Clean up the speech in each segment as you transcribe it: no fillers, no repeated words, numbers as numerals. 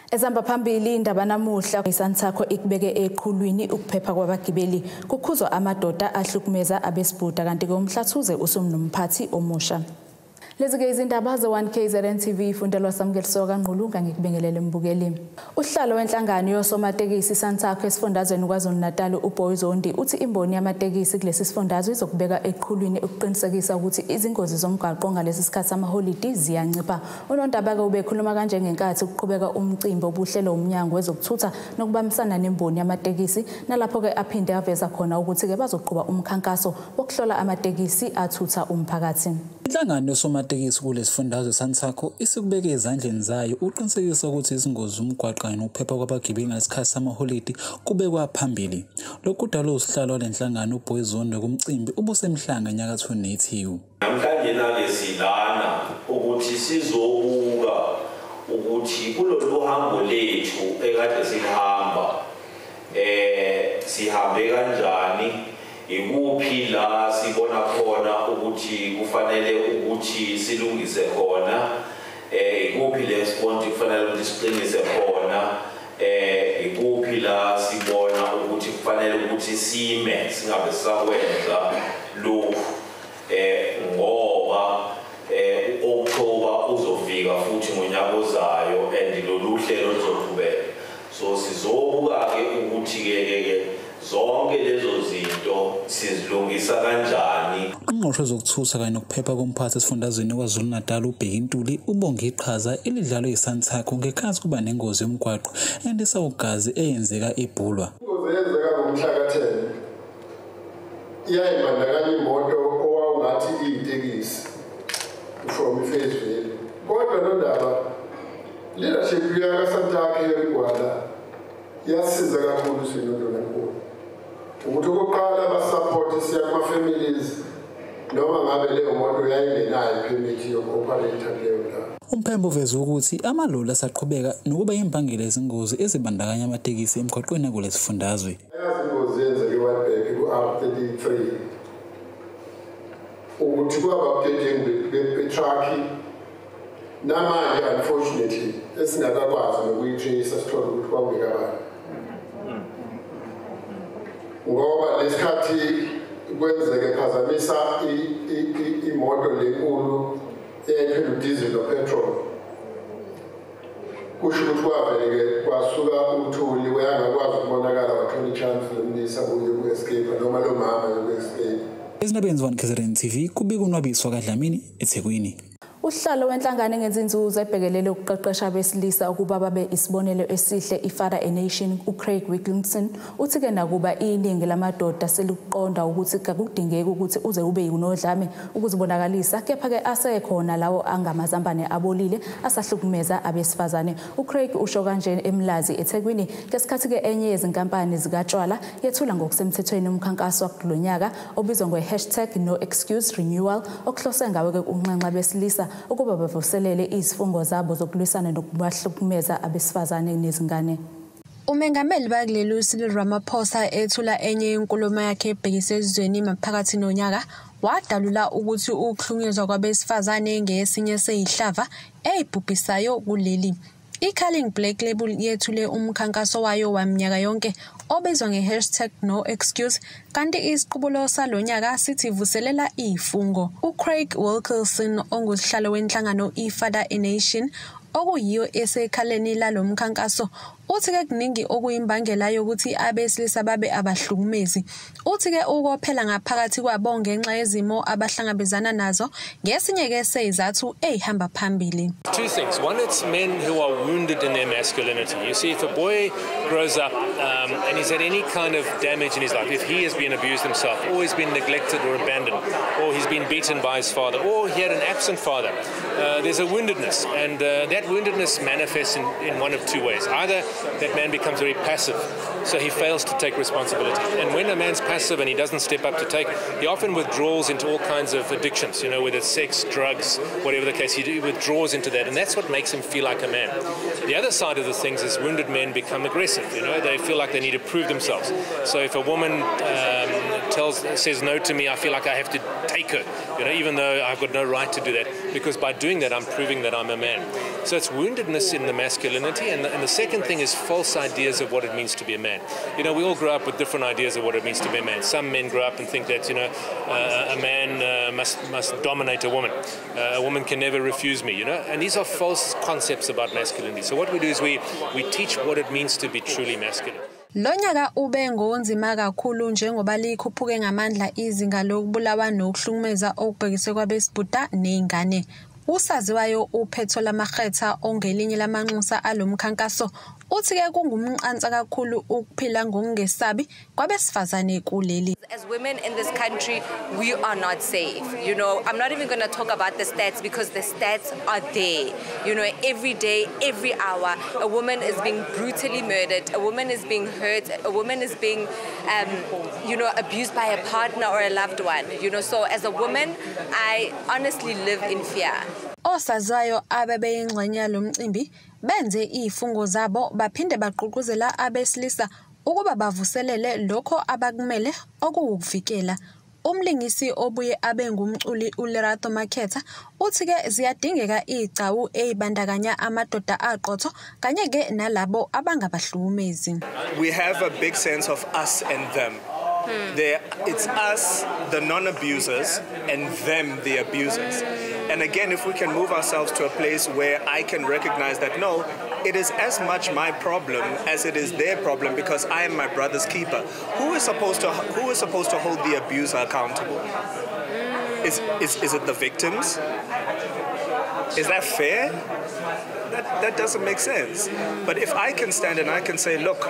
Ezamba phambili indaba namuhla iSANTACO ikubeke eqhulwini ukuphepha kwabagibeli kukhuzwa amadoda ahlukumeza abesibhuda kanti ke umhlathuze usumnomphathi omusha. Lezi-ke izindaba ze1KZN TV ifundelwa Samukeliso kaNgqulunga ngikubingelele mbukeli. Uhlalo wenhlangano yosomatekisi iSANTACO esifundazweni KwaZulu-Natal uBoy Zondi uthi imboni yamatekisi kulesi sifundazwe izokubeka eqhulwini ukuqinisekisa ukuthi izingozi zomgwaqo ngalesi sikhathi amaholidi ziyancipha. Unondaba-ke ubekhuluma kanje ngenkathi ukuqhubeka umcimbi obuhlelo umnyango wezokuthutha nokubambisana nemboni yamatekisi nalapho-ke aphinde aveza khona ukuthi-ke bazoqhuba umkhankaso wokuhlola amatekisi athutha umphakathi. Inhlangano yosomatekisi kulesifundazwe iSANTACO isikubeke ezandleni zayo uqinisekisa ukuthi izingozi zomgwaqo kanye nokuphepha kwabagibeli ngesikhathi samaholidi kubekwa phambili. Lokhu kudala usihlalo lenhlangano uBoy Zondi kumcimbi ubusemhlanga enyakathweni nethiwu. Namhlanje silana ukuthi sizobuka ukuthi kulolu hambo lethu ekade silihamba sihambe kanjani. Ikuphi la sibona khona ukuthi kufanele ukuthi silungise khona, ikuphi le sibona kufanele ukuthi siqinise khona, ikuphi la sibona ukuthi kufanele ukuthi sime singabe sakwenza lokhu, ngoba uOctober uzofika futhi ngonyaka ozayo and lolu hlelo luzoqhubeka. So sizobuka-ke ukuthi-ke zonke lezo zinto sizilungisa kanjani. Ungqongqoshe wezokuthutha kanye nokuphepha komphathi esifundazweni KwaZulu-Natal uBheki Ntuli ubonge iqhaza elidlalwe yiSANTACO ngekhathi kuba nengozi yomgwaqo endisa ugazi eyenzeka eBhulwa. Ingozi eyenzeka ngomhla ka-10 iyayibandakanya imoto owawungathi iyitekisi from iFaceville. Kodwa nondaba leadership yakaSANTACO yerigwala iyasiza kakhulu sinodwa nenkulu ukuthi okokuqala basupport siya kuma-families noma ngabe leyo moto yayingenayo ipermit yoku-operator kuleyo ndawo. Umphembo uveze ukuthi amaloli asaqhubeka nokuba imbangela ezingozi ezibandakanya amatekisi emgwaqweni kulesifundazwe. Izingozi zenzeka eWildberg ku-R33 ukuthi kwaba-updating betruck namanje unfortunately esingakakwazi nokuyitrace sithole ukuthi kwakungekabani. Ngoba lesikhathi kwenzeke phazamisa imoto lenkulu eyayiphethe udizili nopetrol, kusho ukuthi kwavele-ke kwasuka uthuli wayangakwazi ukubonakala wathola i-chance lomlisa yoku-escape noma lo mama yoku-escape. Ezindabeni ze1KZN TV kubika uNwabiswa kaDlamini eThekwini. Uhlalo wenhlangano engezinzuzo ebhekelele ukuqeqesha abesilisa ukuba babe isibonelo esihle iFather a Nation uCraig Wilkinson uthi-ke nakuba iningi lamadoda seliqonda ukuthi akudingeki ukuthi uze ube yinodlame ukuzibonakalisa, kepha-ke asekhona lawo angamazambane abolile asahlukumeza abesifazane. uCraig usho kanje eMlazi eThekwini ngesikhathi-ke enye yezinkampani zikatshwala yethula ngokusemthethweni umkhankaso wakulo nyaka obizwa #NoExcuseRenewal okuhlose ngawe-ke unxenxa abesilisa ukuba bavuselele izifungo zabo zokulwisana nokubahlukumeza abesifazane nezingane. Umengameli bakuleli Cyril Ramaphosa ethula enye inkulumo yakhe ebhekise ezweni maphakathi nonyaka wadalula ukuthi ukuhlukunyezwa kwabesifazane ngesinye seyihlava eyibhubhisayo kuleli. I-Carling Black Label yethule umkhankaso wayo waminyaka yonke obizwa #NoExcuse kanti isiqubulo salonyaka sithi vuselela izifungo. uCraig Wilkinson ongusihlalo wenhlangano iFather a Nation okuyiyo esekhaleni lalomkhankaso uthi-ke kuningi okuyimbangela yokuthi abesilisa babe abahlukumezi. Uthi-ke ukophela ngaphakathi kwabo ngenxa yezimo abahlangabezana nazo ngesinye-ke seyizathu eyihamba phambili. Two things. One, it's men who are wounded in their masculinity. You see, if a boy grows up and he's had any kind of damage in his life, if he has been abused himself, or he's been neglected or abandoned, or he's been beaten by his father, or he had an absent father, there's a woundedness, and that woundedness manifests in one of two ways. Either that man becomes very passive, so he fails to take responsibility. And when a man's passive and he doesn't step up to take, he often withdraws into all kinds of addictions, you know, whether it's sex, drugs, whatever the case, he withdraws into that, and that's what makes him feel like a man. The other side of the things is wounded men become aggressive, you know, they feel like they need to prove themselves. So if a woman says no to me, I feel like I have to take her, you know, even though I've got no right to do that. because by doing that, I'm proving that I'm a man. So it's woundedness in the masculinity, and the second thing is false ideas of what it means to be a man. You know, we all grow up with different ideas of what it means to be a man. Some men grow up and think that, you know, a man must dominate a woman. A woman can never refuse me, you know, and these are false concepts about masculinity. So what we do is we teach what it means to be truly masculine. Lonyaka ube ngonzima kakhulu njengoba likhuphuke ngamandla izinga lokubulawa nokuhlukumeza okubhekiswe kwabesibhuda nezingane. Usaziwayo uPhethola Makgetha ongelinye lamanxusa alomkhankaso uthi-ke kungumqansa kakhulu ukuphila ngokungesabi kwabesifazane kuleli. As women in this country, we are not safe. You know, I'm not even going to talk about the stats because the stats are there. You know, every day, every hour, a woman is being brutally murdered. A woman is being hurt. A woman is being, you know, abused by a partner or a loved one. You know, so as a woman, I honestly live in fear. Osaziwayo abebeyingxenye lomcimbi benze izifungo zabo baphinde bagqugquzela abesilisa ukuba bavuselele lokho abakumele okuwukuvikela. Umlingisi obuye abe ngumculi uLerato Makhetha uthi-ke ziyadingeka izigcawu ezibandakanya amadoda aqotho kanye-ke nalabo abangabahlukumezi. We have a big sense of us and them. It's us, the non-abusers, and them, the abusers. And again, if we can move ourselves to a place where I can recognize that, no, it is as much my problem as it is their problem because I am my brother's keeper. Who is supposed to hold the abuser accountable? Is it the victims? Is that fair? That doesn't make sense. But if I can stand and I can say, look,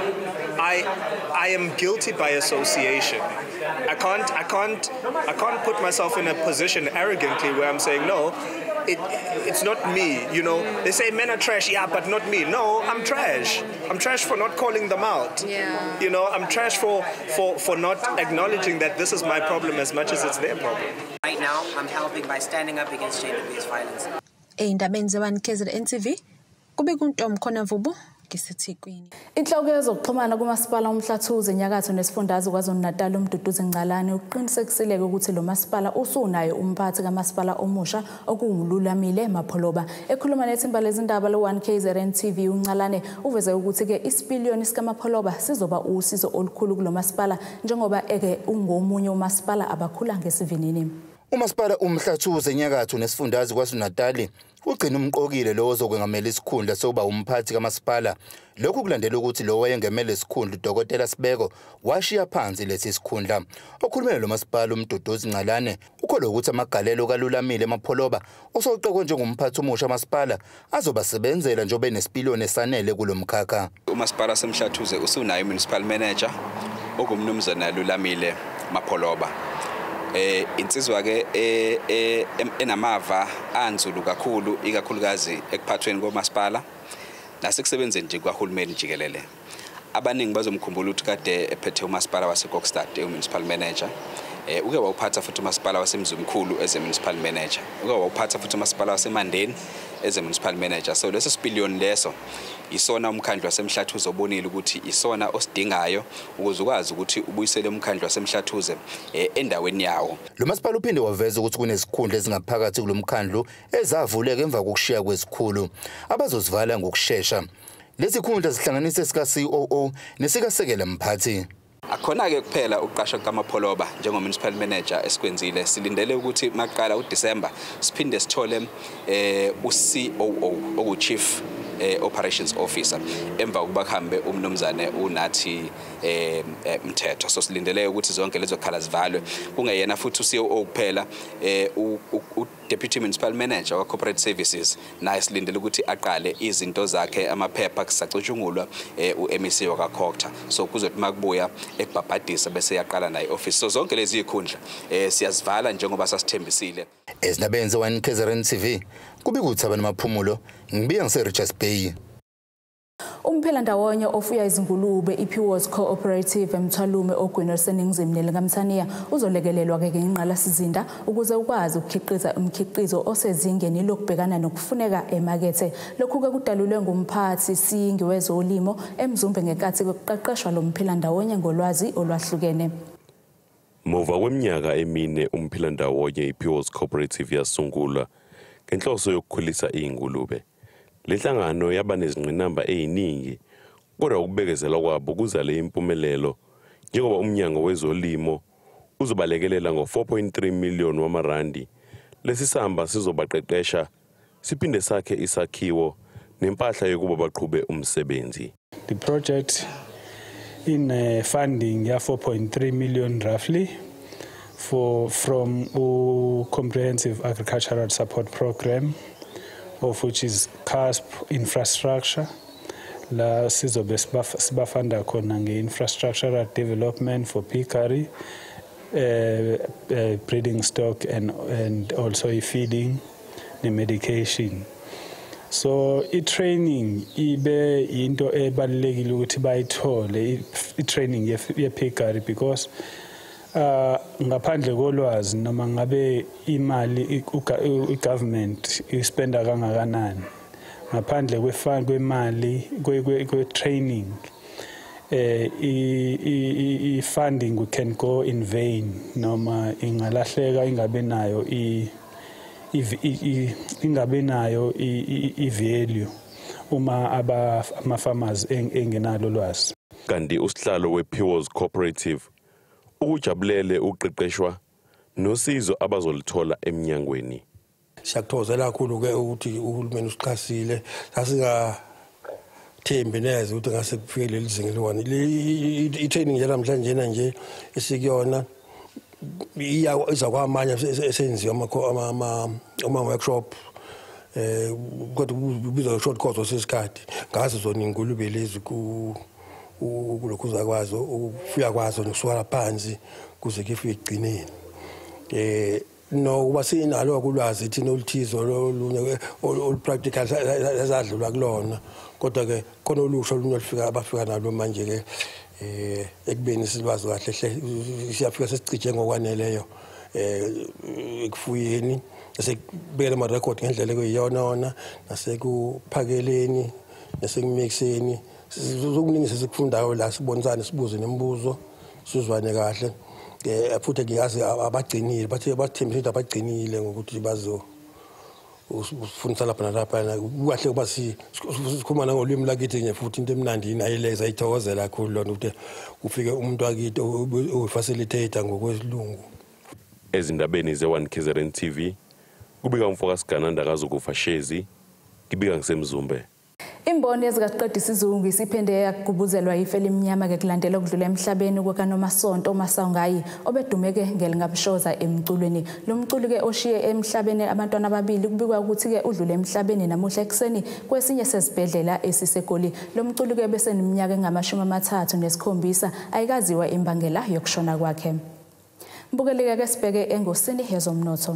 I am guilty by association. I can't put myself in a position arrogantly where I'm saying, no, it's not me. You know, they say men are trash, yeah, but not me. No, I'm trash. I'm trash for not calling them out. Yeah. You know, I'm trash for not acknowledging that this is my problem as much as it's their problem. Right now, I'm helping by standing up against gender-based violence. Ey'ndabeni ze-1 KZN TV, kube kuNtom Khonavubu. Inhloko yezokuxhumana kumasipala uMhlathuze enyakatho nesifundazwe KwaZulu-Natal uMduduzi Ngalane uqinisekisile ukuthi lo masipala usunayo umphathi kamasipala omusha okuwumlulamile Mapholoba. Ekhuluma nethimba lezindaba lo1 KZN TV uNgalane uveze ukuthi ke isipiliyoni sikaMapholoba sizoba usizo olukhulu kulo masipala njengoba eke ungomunye umasipala abakhula ngesivinini. Umasipala uMhlathuze enyakatho nesifundazwe KwaZulu-Natal ugcina umqokile lo ozokwengamela isikhundla sokuba umphathi kamasipala. Lokhu kulandela ukuthi lo wayengemele isikhundla uDokotela Sibeko washiya phansi lesi sikhundla. Okhulumela lo masipala uMduduzi Ngalane ukholwa ukuthi amagalelo kaLulamile Mapholoba osoqekwe njengomphathi omusha kamasipala azobasebenzela njengoba nesipiliyoni esanele kulomkhakha. Umasipala semhlathuze usunayo municipal manager okumnumzana Lulamile Mapholoba. Insizwa ke enamava anzulu kakhulu ikakhulukazi ekuphathweni komasipala nasekusebenzeni nje kwaHulumeni jikelele. Abaningi bazomkhumbula ukuthi kade ephethe umasipala waseKokstad municipal manager. Uke wawuphatha futhi umasipala waseMzumkhulu as a municipal manager. Uke wawuphatha futhi umasipala waseMandeni as a municipal manager. So leso sipiliyoni leso isona umkhandlu wasemhlathuze obonile ukuthi isona osidingayo ukuze ukwazi ukuthi ubuyisele umkhandlu wasemhlathuze endaweni yawo. Lo masipala uphinde waveza ukuthi kunesikhundla ezingaphakathi kulomkhandlu ezavuleka emva kokushiya kwesikhulu abazozivala ngokusheshsha. Lezi khundla zihlanganisa sika COO nesikasekela mphathi. Akhona ke kuphela uqasha kaMapholoba njengo municipal manager esikwenzile silindele ukuthi maqala uDecember siphinde sithole uCOO oku chief operations officer emva kuba kuhambe umnumzane uNathi Mthetho. So silindele ukuthi zonke lezo khala zivalwe kungeyena futhi uCOO kuphela deputy municipal manager wa corporate services naye silindele ukuthi aqale izinto zakhe amaphepha kusacutshungulwa uMEC wakaKhokta. So kuzothi makubuya ekubhabhadisa bese yaqala naye office. So zonke lezi ikhundla siyazivala njengoba sasithembisile. Ezinabeni ze1 KZN TV kube kuthaba namaphumulo ngibiya ngiseRichards Bay. Umphela ndawonye ofuya izingulube iPeaworth Cooperative eMthwalume ogwini oseningizimu nelingamthaniya uzolekelelwa ke ngenqala sizinda ukuze ukwazi ukukhiqiza umkhiqizo osezingeni lokubhekana nokufuneka emakethe. Lokhu ke kudalulwe ngumphathi Singi wezolimo eMzumbe ngenkathi kokuqeqeshwa lo mphela ndawonye ngolwazi olwahlukene. Muva kweminyaka emine umphela ndawonye iPeaworth Cooperative yasungulwa ngenhloso yokukhulisa izingulube. Lenhlangano yaba nezingqinamba eziningi kodwa ukubekezela kwabo kuzale impumelelo njengoba umnyango wezolimo uzobalekelela ngo4.3 million wamarandi. Lesi samba sizobaqeqesha siphinde sakhe isakhiwo nempahla yokuba baqhube umsebenzi. The project in funding ya 4.3 million roughly from a comprehensive agricultural support program of which is CASP infrastructure. La sizobe sibafanda khona nge-infrastructural development for piggery, breeding stock and also feeding the medication. So i-training ibe into ebalulekile ukuthi bayithole i-training ye-piggery because ngaphandle kolwazi noma ngabe imali i-government ispenda kangakanani ngaphandle kwemali kwe-training i-funding can go in vain noma ingalahleka ingabe nayo i-value uma ama-farmers engenalo lwazi. Kanti usihlalo we-Pewas Cooperative ukujabulele uqeqeshwa nosizo abazolithola eminyangweni. Siyakuthokozela kakhulu ke ukuthi uhulumeni usichasile sasingathembi neze ukuthi ngase kufike leli zinga lona. I-training yanamhlanje nje esikuyona izakwamanye esenziwa ama-workshop kodwa ubizwa short course osesikhathi ngazo zona ingulube lezi kulokhu zakwazi ukufika kwazo nokusuka phansi kuze kufike egcineni. No kuba sinalo kulwazi thina oluthizo olu-practical ezadlula kulona kodwa ke khona olusho olunye abafika nalo manje ke ekubeni silwazi kahle siyafika sesicije ngokwaneleyo ekufuyeni esekubekela ama-record ngendlela ekuyiyona nasekuphakeleni nasekumixeni sokuningi sesikufundayo la sibonisane sibuze nemibuzo sizwane kahle futhi ngiyazi abagcinile bathembisa ukuthi abagcinile ngokuthi usifundisa lapha nalapha kahle kuba sikhuluma ngolimi lakithi nje futhi into emnandi inayileza ayithokozela kakhulu lona ukuthi kufike umuntu wakithi oyifacilitator ngokwesilungu. Ezindabeni ze-1 KZN TV kubika umfokasi Gananda kaZukufa Shezi kibika ngisemzumbe. Imboni ezikaqedisa isizungu isiphinde yagubuzelwa ife elimnyama ke kulandela ukudlula emhlabeni kwakanomasonto uMasangayi obedumeke ngelingabishoza emculweni. Lo mculi ke oshiye emhlabeni abantwana ababili kubikwa ukuthi ke udlule emhlabeni namuhla ekseni kwesinye sesibhedlela esiseGoli. Lo mculi ke bese neminyaka engama-37 ayikaziwa imbangela yokushona kwakhe. Mbukeleke ke sibheke engosini yezomnotho.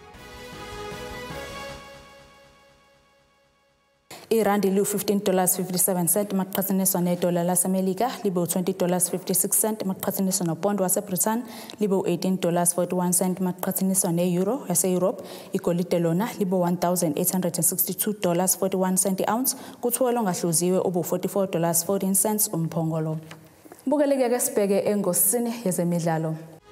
Irandi $15.57 maqhathaniswa nedola laseMelika libe $20.56 maqhathaniswa nopondo waseBritain libe $18.41 maqhathaniswa neeuro yase-Europe. Igolide lona libe $1,862.41 ounce kuthwala ongahluziwe obu $44.14 umphongolo. Bukeleke ke sibheke engosini yezemidlalo.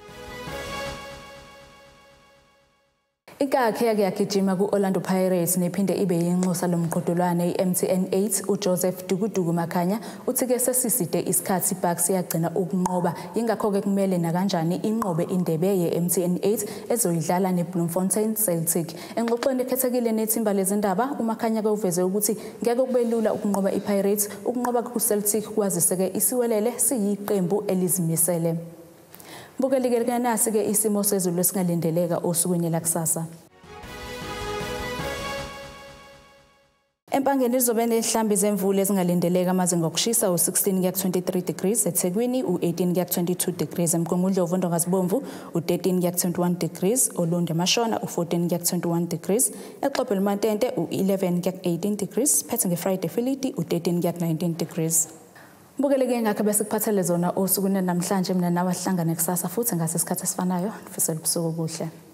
Inkakhe yake yagijima ku-Orlando Pirates nephinde ibe yinxusa lomqhudelwano i-MTN 8 uJoseph Dukuduku Makhanya uthi ke sesiside isikhathi Bucks yagcina ukunqoba ingakho ke kumele nakanjani inqobe indebe ye-MTN 8 ezoyidlala neBloemfontein Celtic. Engxoxweni ekhethekile nethimba lezindaba uMakhanya ke uveze ukuthi ngeke kube lula ukunqoba iPirates ukunqoba ku-Celtic kwaziseke isiwelele siyiqembu elizimisele. Bukeleke nasi ke isimo sezulu esingalindeleka osukwini lakusasa. Empangeni lizobe nehlambi zemvula ezingalindeleka amazinga okushisa u16 kuya 23 degrees eThekwini u18 kuya 22 degrees eMgungundlovu Ndongazibomvu u13 kuya 21 degrees Olunde Mashona u14 kuya 21 degrees eXhophe Mantente u11 kuya 18 degrees phethe ngeFriday Philidi u13 kuya 19 degrees. Bukeleke ngakho bese kuphathele zona osukwini namhlanje mina nawe sihlangane kusasa futhi ngasesikhathi esifanayo ngifisela ubusuku obuhle.